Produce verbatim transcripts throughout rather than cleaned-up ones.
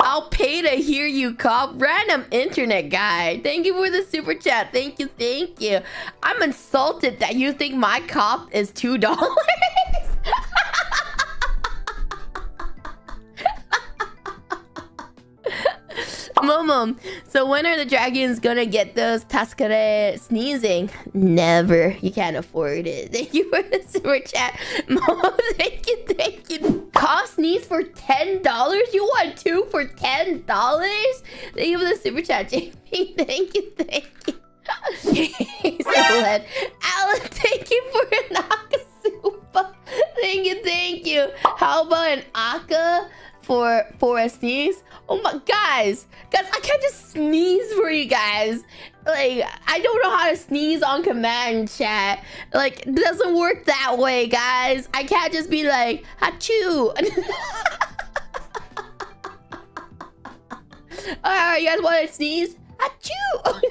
I'll pay to hear you cough. Random internet guy. Thank you for the super chat. Thank you, thank you. I'm insulted that you think my cough is two dollars. Momo, so when are the dragons gonna get those Tascare sneezing? Never. You can't afford it. Thank you for the super chat. Momo, thank you, thank you. Cost sneeze for ten dollars? You want two for ten dollars? Thank you for the super chat, Jamie. Thank you, thank you. Alan, Alan, thank you for an Akasupa. Thank you, thank you. How about an Aka for, for a sneeze? Oh my, guys, guys, I can't just sneeze for you guys. Like, I don't know how to sneeze on command, chat. Like, it doesn't work that way, guys. I can't just be like, achoo. Alright, you guys want to sneeze? Achoo.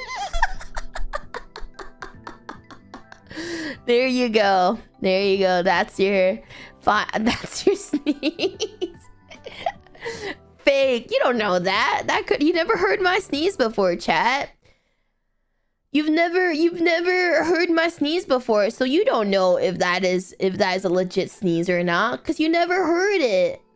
There you go. There you go. That's your, fine. That's your sneeze. Fake. You don't know that. That could you never heard my sneeze before, chat. You've never you've never heard my sneeze before, so you don't know if that is if that is a legit sneeze or not, because you never heard it.